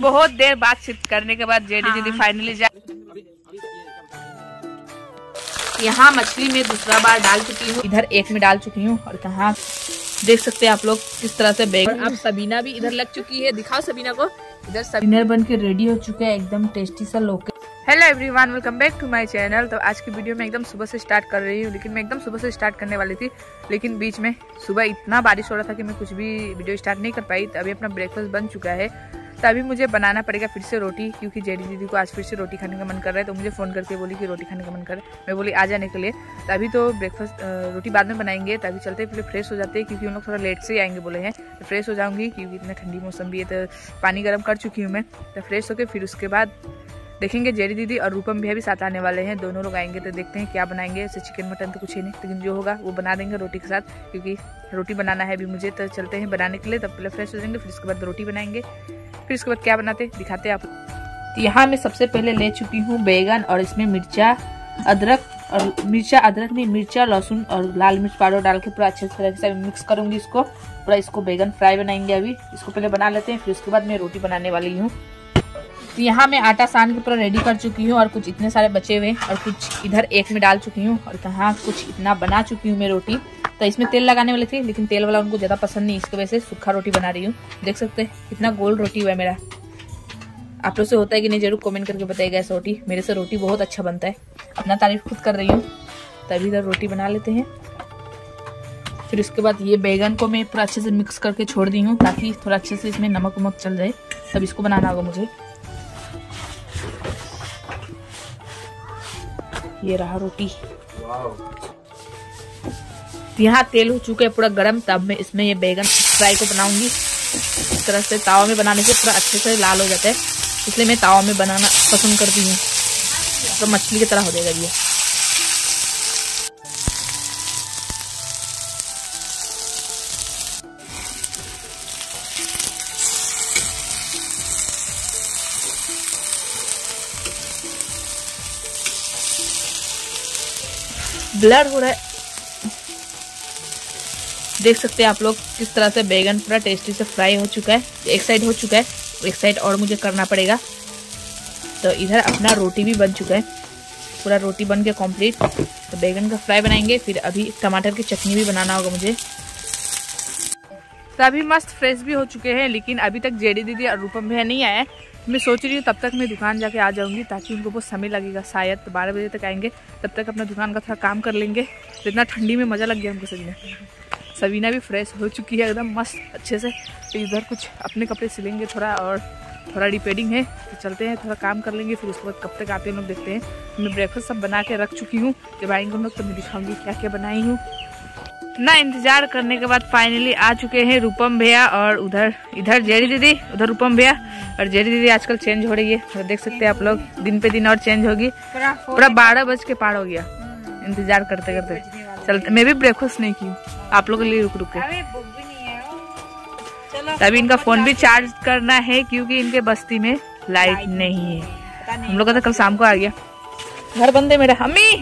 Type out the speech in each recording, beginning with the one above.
बहुत देर बातचीत करने के बाद जेडी दीदी फाइनली यहाँ मछली में दूसरा बार डाल चुकी हूँ, इधर एक में डाल चुकी हूँ और कहाँ देख सकते हैं आप लोग किस तरह से बैगन। अब सबीना भी इधर लग चुकी है, दिखाओ सबीना को। इधर सबीना बन के रेडी हो चुका है, एकदम टेस्टी सा लोग। Hello everyone, welcome back to my channel. तो आज की वीडियो में एकदम सुबह से स्टार्ट कर रही हूँ, लेकिन मैं एकदम सुबह से स्टार्ट करने वाली थी, लेकिन बीच में सुबह इतना बारिश हो रहा था कि मैं कुछ भी वीडियो स्टार्ट नहीं कर पाई। तो अभी अपना ब्रेकफास्ट बन चुका है, तो अभी मुझे बनाना पड़ेगा फिर से रोटी, क्योंकि जेडी दीदी को आज फिर से रोटी खाने का मन कर रहा है। तो मुझे फ़ोन करके बोली कि रोटी खाने का मन कर रहा है, मैं बोली आ जाने के लिए। तो अभी तो ब्रेकफास्ट रोटी बाद में बनाएंगे, तो अभी चलते पहले फ्रेश हो जाते हैं, क्योंकि उन लोग थोड़ा लेट से ही आएंगे बोले हैं। तो फ्रेश हो जाऊँगी, क्योंकि इतना ठंडी मौसम भी है, तो पानी गर्म कर चुकी हूँ मैं। तो फ्रेश होकर फिर उसके बाद देखेंगे जेडी दीदी और रूपम भैया भी साथ आने वाले हैं, दोनों लोग आएंगे। तो देखते हैं क्या बनाएंगे। ऐसे चिकन मटन तो कुछ ही नहीं, लेकिन जो होगा वो बना देंगे रोटी के साथ, क्योंकि रोटी बनाना है अभी मुझे। तो चलते हैं बनाने के लिए, तब पहले फ्रेश हो जाएंगे, फिर उसके बाद रोटी बनाएंगे, फिर उसके बाद क्या बनाते दिखाते हैं आप। यहाँ मैं सबसे पहले ले चुकी हूँ बैगन, और इसमें मिर्चा लहसुन और लाल मिर्च पाउडर डाल के पूरा अच्छे तरह से मिक्स करूंगी इसको पूरा। इसको बैगन फ्राई बनाएंगे, अभी इसको पहले बना लेते हैं, फिर उसके बाद मैं रोटी बनाने वाली हूँ। तो यहाँ मैं आटा सान के पूरा रेडी कर चुकी हूँ, और कुछ इतने सारे बचे हुए और कुछ इधर एक में डाल चुकी हूँ, और कहाँ कुछ इतना बना चुकी हूँ मैं रोटी। तो इसमें तेल लगाने वाले थे, लेकिन तेल वाला उनको ज़्यादा पसंद नहीं, इसकी वजह से सूखा रोटी बना रही हूँ। देख सकते हैं कितना गोल रोटी हुआ है मेरा। आप लोग से होता है कि नहीं, जरूर कमेंट करके बताइएगा। ऐसा रोटी मेरे से रोटी बहुत अच्छा बनता है, अपना तारीफ खुद कर रही हूँ। तभी इधर रोटी बना लेते हैं, फिर उसके बाद ये बैगन को मैं पूरा अच्छे से मिक्स करके छोड़ दी हूँ, ताकि थोड़ा अच्छे से इसमें नमक वमक चल जाए। तब इसको बनाना होगा मुझे। ये रहा रोटी। यहाँ तेल हो चुका है पूरा गरम, तब मैं इसमें ये बैगन फ्राई को बनाऊंगी। इस तरह से तावा में बनाने से पूरा अच्छे से लाल हो जाता है, इसलिए मैं तावा में बनाना पसंद करती हूँ, तो मछली की तरह हो जाएगा ये। ब्लर हो रहा है, देख सकते हैं आप लोग किस तरह से बैगन पूरा टेस्टी से फ्राई हो चुका है। एक साइड हो चुका है, एक साइड और मुझे करना पड़ेगा। तो इधर अपना रोटी भी बन चुका है, पूरा रोटी बन के कंप्लीट। तो बैगन का फ्राई बनाएंगे, फिर अभी टमाटर की चटनी भी बनाना होगा मुझे। तो अभी मस्त फ्रेश भी हो चुके हैं, लेकिन अभी तक जेडी दीदी और रूपम भैया नहीं आए। मैं सोच रही हूँ तब तक मैं दुकान जाके आ जाऊंगी, ताकि उनको बहुत समय लगेगा, शायद तो 12 बजे तक आएंगे। तब तक अपना दुकान का थोड़ा काम कर लेंगे। तो इतना ठंडी में मज़ा लग गया हमको सभी ने। सबीना भी फ्रेश हो चुकी है एकदम मस्त अच्छे से। तो इधर कुछ अपने कपड़े सिलेंगे थोड़ा, और थोड़ा रिपेयरिंग है, तो चलते हैं थोड़ा काम कर लेंगे, फिर उसके बाद कब तक आते हैं लोग देखते हैं। मैं ब्रेकफास्ट सब बना के रख चुकी हूँ, जब आएंगे हम लोग तो मैं दिखाऊंगी क्या क्या बनाई हूँ। ना इंतजार करने के बाद फाइनली आ चुके हैं रूपम भैया, और इधर जेडी दीदी, उधर रूपम भैया। और जेडी दीदी आजकल चेंज हो रही है, तो देख सकते हैं आप लोग, दिन पे दिन और चेंज होगी। पूरा 12 बज के पार हो गया इंतजार करते करते। चलते, मैं भी ब्रेकफास्ट नहीं की, आप लोगों के लिए रुक के। तभी इनका फोन भी चार्ज करना है, क्योंकि इनके बस्ती में लाइट नहीं है। हम लोग का तो कल शाम को आ गया, घर बंद है मेरा। अम्मी,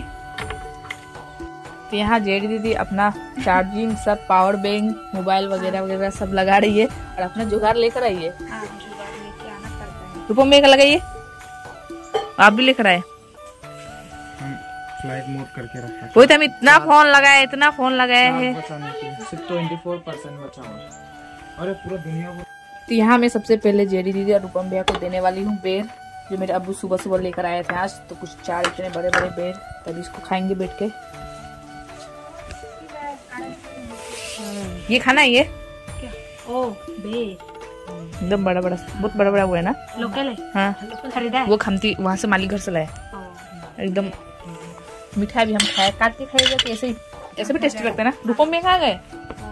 तो यहाँ जेडी दीदी अपना चार्जिंग सब, पावर बैंक, मोबाइल वगैरह वगैरह सब लगा रही है, और अपना जुगाड़ लेकर आई है। रूपम में लगाइए, आप भी लेकर आए। फ्लाइट मोड करके रखा, वही तो हम इतना फोन लगाए हैं। सिर्फ 24% बचा हुआ। अरे पूरा दुनिया को। तो यहाँ मैं सबसे पहले जेडी दीदी और रूपम भैया को देने वाली हूँ बेर, जो मेरे अब्बू सुबह सुबह लेकर आए थे आज। तो कुछ 4 इतने बड़े बड़े बेर, तभी इसको खाएंगे बैठ के। ये खाना है ये ओ बेर एकदम बड़ा बड़ा, बहुत बड़ा बड़ा हुआ है ना, लोकल है। हाँ खरीदा है, वो खमती वहाँ से मालिक घर से लाए। एकदम मीठा भी हम खाए, काट के खाएगा तो ऐसे भी टेस्टी लगता है ना। रूपम में खा गए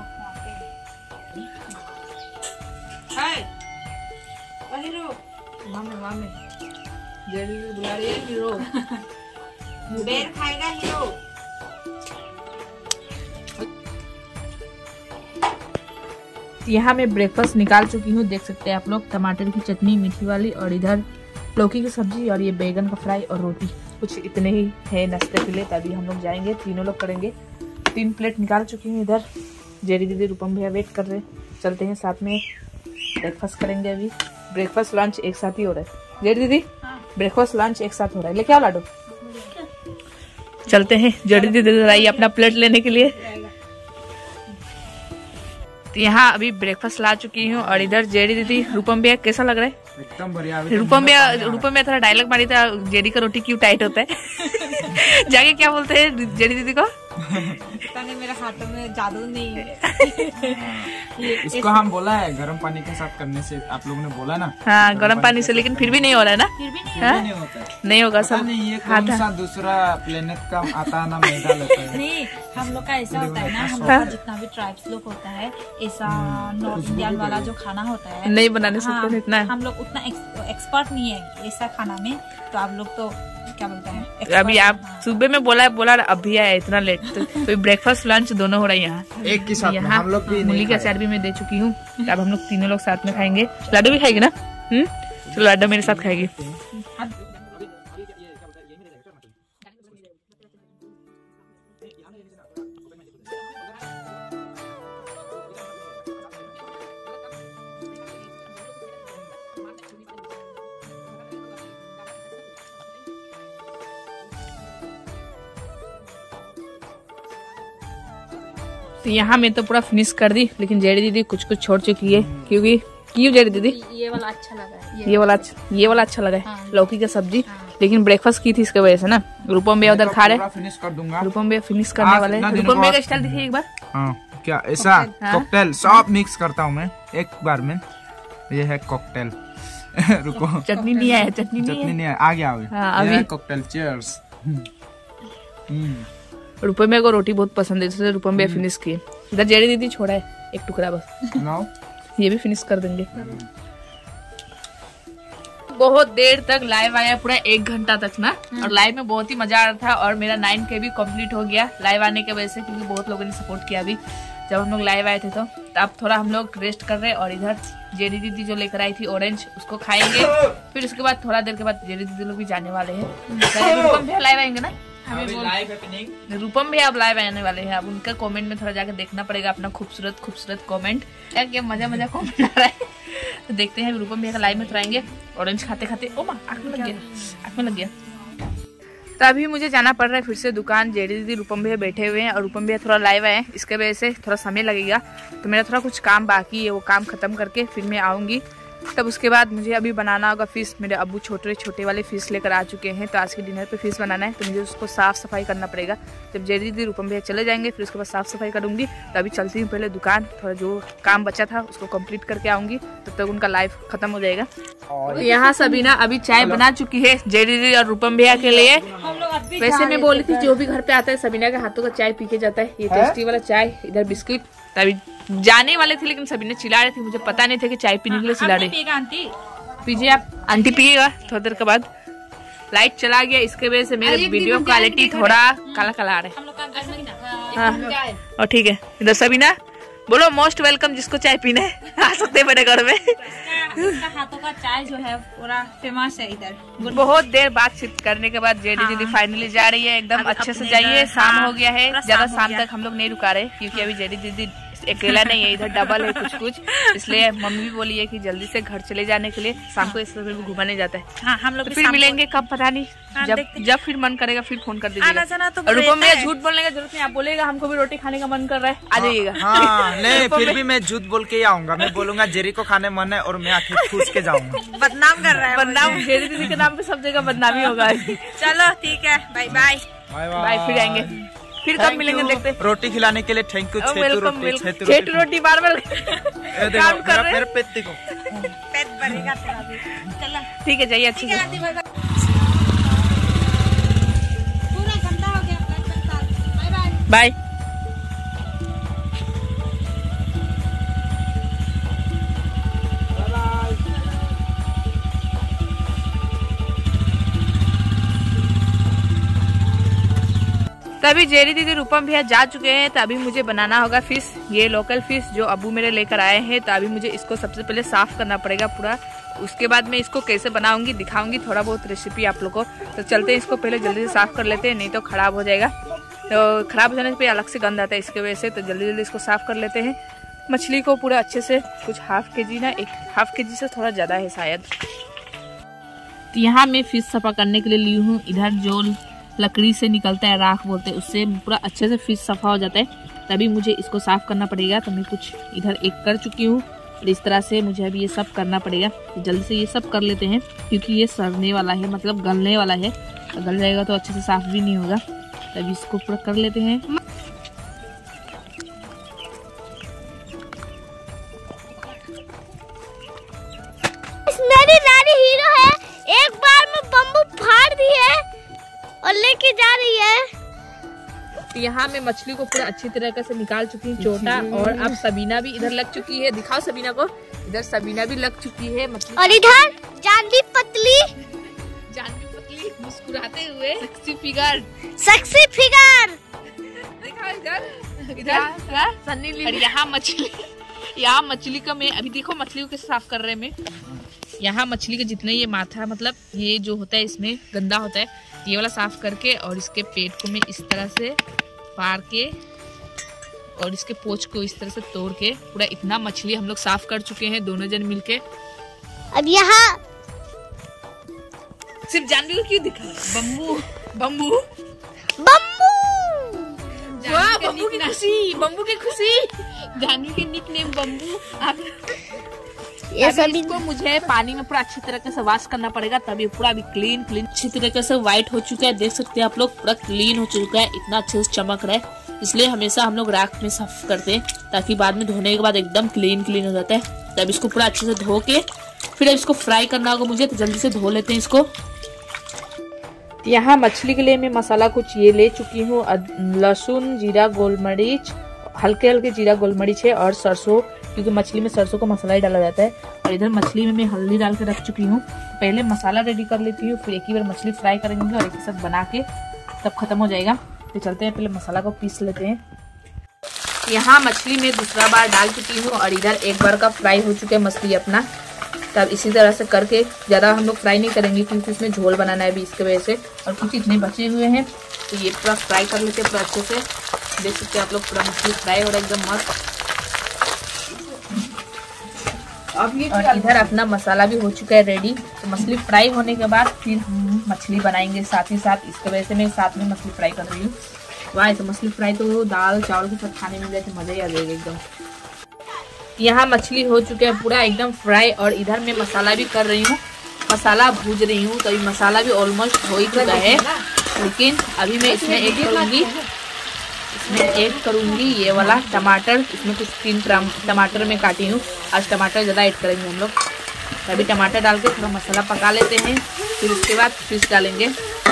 बुला रही है हीरो। बेर खाएगा हीरो। यहाँ मैं ब्रेकफास्ट निकाल चुकी हूँ, देख सकते हैं आप लोग। टमाटर की चटनी मीठी वाली, और इधर लौकी की सब्जी, और ये बैगन का फ्राई और रोटी। कुछ इतने ही है नाश्ते के लिए, तभी हम लोग जाएंगे, तीनों लोग करेंगे। 3 प्लेट निकाल चुकी हूँ इधर। जेडी दीदी रूपम भैया वेट कर रहे हैं, चलते हैं साथ में ब्रेकफास्ट करेंगे अभी। ब्रेकफास्ट लंच एक साथ ही हो रहा है। जेडी दीदी ब्रेकफास्ट लंच एक साथ हो रहा है, लेके आओ लाडू। चलते हैं, जेडी दीदी आई अपना प्लेट लेने के लिए। तो यहाँ अभी ब्रेकफास्ट ला चुकी हूँ और इधर जेडी दीदी। रूपम भैया कैसा लग रहा है? एकदम बढ़िया। रूपम भैया थोड़ा डायलॉग मारी था, जेडी का रोटी क्यों टाइट होता है। जाके क्या बोलते हैं जेडी दीदी को? पता नहीं, मेरे हाथों में जादू नहीं है। इसको हम बोला है गर्म पानी के साथ करने से, आप लोगों ने बोला ना। हाँ गर्म पानी से, लेकिन फिर भी नहीं हो रहा है ना। फिर भी नहीं नहीं होता है। नहीं होगा सब। नहीं, ये कौन सा दूसरा प्लेनेट का आता है ना, मैदा लेता है। नहीं, हम लोग का ऐसा होता है ना, हम लोग का जितना भी ट्राइब्स लोग होता है, ऐसा नॉर्थ इंडियन वाला जो खाना होता है नहीं बनाने सकते। हाँ, इतना हम लोग उतना एक्सपर्ट नहीं है ऐसा खाना में। तो आप लोग तो क्या बोलते हैं, अभी आप सुबह में बोला अभी आया इतना लेट, तो ब्रेकफास्ट लंच दोनों हो रहा है यहाँ एक के साथ में। यहाँ हम लोग भी मूली का अचार भी मैं दे चुकी हूँ। अब हम लोग तीनों लोग साथ में खाएंगे। लाडू भी खाएगी ना? चलो लाडू मेरे साथ खाएगी। तो यहाँ मैं तो पूरा फिनिश कर दी, लेकिन जेडी दीदी कुछ कुछ छोड़ चुकी है। क्योंकि क्यों जेडी दीदी? ये वाला अच्छा लगा है, ये वाला अच्छा लगा है। हाँ। लौकी की सब्जी। लेकिन ब्रेकफास्ट की थी इसके वजह से ना। रूपम भैया उधर खा रहे। फिनिश कर दूंगा। रूपम भैया फिनिश करने वाले हैं। रूपम भैया का स्टाइल दिखाइए एक बार। हाँ, क्या ऐसा कॉकटेल सब मिक्स करता हूँ मैं एक बार में। ये है कॉकटेल। रुको, चटनी नहीं है, चटनी नहीं है, आ गया अभी कॉकटेल। चीयर्स। रूपम भैया को रोटी बहुत पसंद है, इसलिए रूपम भैया फिनिश किए। इधर जेडी दीदी छोड़ा है एक टुकड़ा बस। ये भी फिनिश कर देंगे। बहुत देर तक लाइव आया, पूरा 1 घंटा तक ना। और लाइव में बहुत ही मजा आ रहा था। और मेरा 9K भी कंप्लीट हो गया लाइव आने की वजह से, क्योंकि बहुत लोगों ने सपोर्ट किया। अभी जब हम लोग लाइव आए थे तो अब थोड़ा हम लोग रेस्ट कर रहे हैं। और इधर जेडी दीदी जो लेकर आई थी ऑरेंज, उसको खाएंगे। फिर उसके बाद थोड़ा देर के बाद जेडी दीदी लोग भी जाने वाले हैं। रूपम भैया लाइव आएंगे ना? रूपम भैया अब लाइव आने वाले हैं। अब उनका कमेंट में थोड़ा जाकर देखना पड़ेगा, अपना खूबसूरत कमेंट। क्या मजा कमेंट आ रहा है। तो देखते हैं रूपम भैया का लाइव में तो आएंगे। ऑरेंज खाते खाते ओ माँ आँख में लग गया। तो अभी मुझे जाना पड़ रहा है फिर से दुकान। जेडी दीदी रूपम भैया बैठे हुए हैं और रूपम भैया थोड़ा लाइव आए हैं, इसके वजह से थोड़ा समय लगेगा। तो मेरा थोड़ा कुछ काम बाकी है, वो काम खत्म करके फिर मैं आऊँगी। तब उसके बाद मुझे अभी बनाना होगा फिश। मेरे अब्बू छोटे वाले फिश लेकर आ चुके हैं, तो आज के डिनर पे फिश बनाना है। तो मुझे उसको साफ सफाई करना पड़ेगा। जब जेडी दीदी रूपम भैया चले जाएंगे फिर उसके बाद साफ सफाई करूंगी। तो अभी चलती हूँ पहले दुकान, थोड़ा जो काम बचा था उसको कंप्लीट करके आऊंगी। तब तक उनका लाइफ खत्म हो जाएगा। तो यहाँ सबीना अभी चाय बना चुकी है जेडी दीदी और रूपम भैया के लिए। वैसे मैं बोली थी जो भी घर पे आता है सबीना के हाथों का चाय पी के जाता है। ये टेस्टी वाला चाय, इधर बिस्किट। तभी जाने वाले थे लेकिन सबीना चिल्ला रहे थे, मुझे पता नहीं था कि चाय पीने के लिए चिल्ला रहे। आंटी पीजिए आप। आंटी पिएगा थोड़ा देर के बाद। लाइट चला गया, इसके वजह से मेरे वीडियो क्वालिटी थोड़ा काला आ रहा है। हम लोग का घर में ना और ठीक है। इधर सबीना बोलो मोस्ट वेलकम, जिसको चाय पीना है आ सकते हैं मेरे घर में। इसका हाथों का चाय जो है पूरा फेमस है इधर। बहुत देर बातचीत करने के बाद जेडी दीदी फाइनली जा रही है। एकदम अच्छे से जाइए, शाम हो गया है। ज्यादा शाम तक हम लोग नहीं रुका रहे, क्योंकि अभी जेडी दीदी अकेला नहीं है, इधर डबल है कुछ। इसलिए मम्मी भी बोली है कि जल्दी से घर चले जाने के लिए। शाम को इस तरह भी घुमाने जाता है। हाँ, हम लोग फिर मिलेंगे कब पता नहीं। जब फिर मन करेगा फिर फोन कर दीजिएगा। रूपम में झूठ बोलने की जरूरत नहीं, आप बोलेगा हमको भी रोटी खाने का मन कर रहा है, आ जाइएगा। हाँ, नहीं फिर भी मैं झूठ बोल के ही आऊंगा। मैं बोलूंगा जेरी को खाने मन है और मैं आके ठूस के जाऊंगा। बदनाम कर रहा है, बदनाम जेरी दीदी के नाम पे सब जगह बदनामी होगा। चलो ठीक है, बाय बाय बाय। फिर आएंगे, फिर कब मिलेंगे देखते। रोटी खिलाने के लिए थैंक यू। छेटू रोटी बार काम कर रहे हैं। पेट भरेगा तेरा भी। चलो ठीक है, जाइए अच्छे से। पूरा घंटा हो गया। Bye bye bye. तभी जेरी दीदी रूपम भैया जा चुके हैं। तो अभी मुझे बनाना होगा फिश, ये लोकल फिश जो अब्बू मेरे लेकर आए हैं। तो अभी मुझे इसको सबसे पहले साफ करना पड़ेगा पूरा। उसके बाद मैं इसको कैसे बनाऊंगी दिखाऊंगी थोड़ा बहुत रेसिपी आप लोग को। तो चलते हैं, इसको पहले जल्दी से साफ कर लेते हैं, नहीं तो खराब हो जाएगा। तो खराब हो जाने पे अलग से गंद आता है इसके वजह से। तो जल्दी जल्दी इसको साफ कर लेते हैं। मछली को पूरा अच्छे से, कुछ हाफ के जी ना, एक हाफ के जी से थोड़ा ज़्यादा है शायद। तो यहाँ मैं फिश सफा करने के लिए ली हूँ। इधर जो लकड़ी से निकलता है, राख बोलते हैं, उससे पूरा अच्छे से फिश सफा हो जाता है। तभी मुझे इसको साफ करना पड़ेगा। तो मैं कुछ इधर एक कर चुकी हूँ और इस तरह से मुझे अभी ये सब करना पड़ेगा। तो जल्दी से ये सब कर लेते हैं क्योंकि ये सड़ने वाला है, मतलब गलने वाला है। तो गल जाएगा तो अच्छे से साफ भी नहीं होगा। तभी इसको पूरा कर लेते हैं। मेरी नानी हीरो है, एक बार में बम्बू फाड़ दी है और लेके जा रही है। तो यहाँ मैं मछली को पूरा अच्छी तरीके से निकाल चुकी हूँ चोटा। और अब सबीना भी इधर लग चुकी है। दिखाओ सबीना को। इधर सबीना भी लग चुकी है मछली। और इधर जानवी पतली मुस्कुराते हुए सेक्सी फिगर। दिखाओ इधर सन्नी ली। और यहाँ मछली का मैं अभी देखो मछली को कैसे साफ कर रहे हैं मैं। यहाँ मछली के जितने ये माथा, मतलब ये जो होता है इसमें गंदा होता है, ये वाला साफ करके और इसके पेट को मैं इस तरह से फाड़ के और इसके पोंछ को इस तरह से तोड़ के पूरा इतना मछली हम लोग साफ कर चुके हैं दोनों जन मिलके। अब यहाँ सिर्फ जानवी को क्यों दिखा? बम्बू बम्बू वाह, बम्बू की खुशी जानवी के निकनेम बम्बू। ये सब इसको मुझे पानी में पूरा अच्छी तरीके से वॉश करना पड़ेगा। तभी पूरा अभी क्लीन अच्छी तरीके से व्हाइट हो चुका है। देख सकते हैं आप लोग, पूरा क्लीन हो चुका है, इतना अच्छे से चमक रहा है। इसलिए हमेशा हम लोग राख में साफ करते हैं ताकि बाद में धोने के बाद एकदम क्लीन हो जाता है। तब इसको पूरा अच्छे से धो के फिर इसको फ्राई करना होगा मुझे, तो जल्दी से धो लेते हैं इसको। यहाँ मछली के लिए मैं मसाला कुछ ये ले चुकी हूँ। लहसुन, जीरा, गोल मरीच, हल्के जीरा गोल मरीच है और सरसों, क्योंकि मछली में सरसों का मसाला ही डाला जाता है। और इधर मछली में मैं हल्दी डाल के रख चुकी हूँ। पहले मसाला रेडी कर लेती हूँ, फिर एक ही बार मछली फ्राई करेंगे और एक ही साथ बना के तब खत्म हो जाएगा। तो चलते हैं, पहले मसाला को पीस लेते हैं। यहाँ मछली में दूसरा बार डाल चुकी हूँ और इधर एक बार का फ्राई हो चुका है मछली अपना। तब इसी तरह से करके, ज़्यादा हम लोग फ्राई नहीं करेंगे क्योंकि इसमें झोल बनाना है अभी इसके वजह से। और कुछ इतने बचे हुए हैं तो ये पूरा फ्राई कर लेते हैं पूरा अच्छे से। देख सकते हैं आप लोग, पूरा मछली फ्राई हो रहा है एकदम मस्त। और इधर अपना मसाला भी हो चुका है रेडी। तो मछली फ्राई होने के बाद फिर हम मछली बनाएंगे साथ ही साथ। इसके वजह से मैं साथ में मछली फ्राई कर रही हूँ। वाह, तो मछली फ्राई तो दाल चावल के साथ खाने में तो मजा ही आ जाएगा एकदम। यहाँ मछली हो चुके हैं पूरा एकदम फ्राई। और इधर मैं मसाला भी कर रही हूँ, मसाला भूज रही हूँ। तो अभी मसाला भी ऑलमोस्ट हो ही चुका है, लेकिन अभी मैं इसमें ऐड करूँगी ये वाला टमाटर। इसमें कुछ 3 टमाटर मैं काटी हूँ। आज टमाटर ज़्यादा ऐड करेंगे हम लोग। अभी टमाटर डाल के थोड़ा मसाला पका लेते हैं, फिर उसके बाद फिश डालेंगे।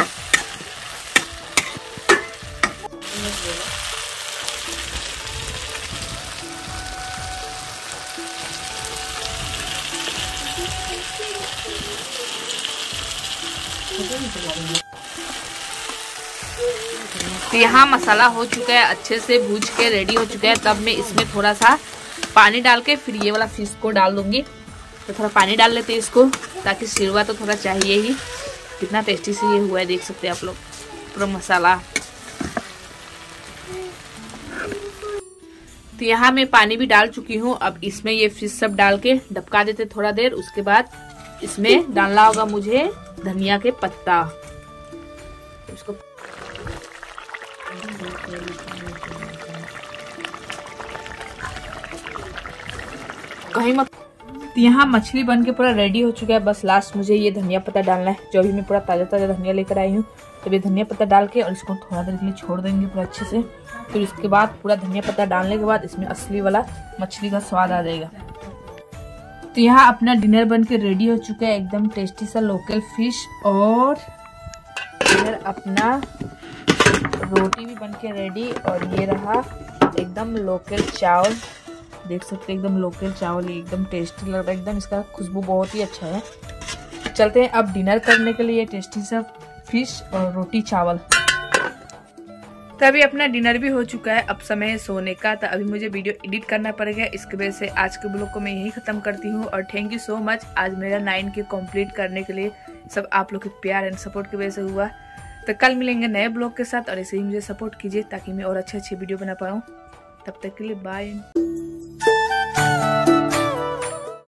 तो यहाँ मसाला हो चुका है, अच्छे से भूज के रेडी हो चुका है। तब मैं इसमें थोड़ा सा पानी डाल के फिर ये वाला फिश को डाल दूंगी। तो थोड़ा पानी डाल लेते हैं इसको, ताकि सिरवा तो थोड़ा चाहिए ही। कितना टेस्टी से ये हुआ है, देख सकते हैं आप लोग पूरा मसाला। तो यहाँ मैं पानी भी डाल चुकी हूँ। अब इसमें ये फिश सब डाल के डबका देते थोड़ा देर। उसके बाद इसमें डालना होगा मुझे धनिया के पत्ता। इसको कहीं मत। यहाँ मछली बन के पूरा रेडी हो चुका है। बस लास्ट मुझे ये धनिया पत्ता डालना है, जो अभी मैं पूरा ताजा धनिया लेकर आई हूँ। तो ये धनिया पत्ता डाल के और इसको थोड़ा देर के लिए छोड़ देंगे पूरा अच्छे से। फिर उसके बाद पूरा धनिया पत्ता डालने के बाद इसमें असली वाला मछली का स्वाद आ जाएगा। तो यहाँ अपना डिनर बन के रेडी हो चुका है, एकदम टेस्टी सा लोकल फिश। और इधर अपना रोटी भी बन के रेडी। और ये रहा एकदम लोकल चावल, देख सकते हैं एकदम लोकल चावल। ये एकदम टेस्टी लग रहा है, एकदम इसका खुशबू बहुत ही अच्छा है। चलते हैं अब डिनर करने के लिए। टेस्टी सा फिश और रोटी चावल। तभी अपना डिनर भी हो चुका है, अब समय है सोने का। तो अभी मुझे वीडियो एडिट करना पड़ेगा, इसकी वजह से आज के ब्लॉग को मैं यही खत्म करती हूँ। और थैंक यू सो मच, आज मेरा 9K कंप्लीट करने के लिए सब आप लोग के प्यार एंड सपोर्ट की वजह से हुआ। तो कल मिलेंगे नए ब्लॉग के साथ, और ऐसे ही मुझे सपोर्ट कीजिए ताकि मैं और अच्छे वीडियो बना पाऊँ। तब तक के लिए बाय।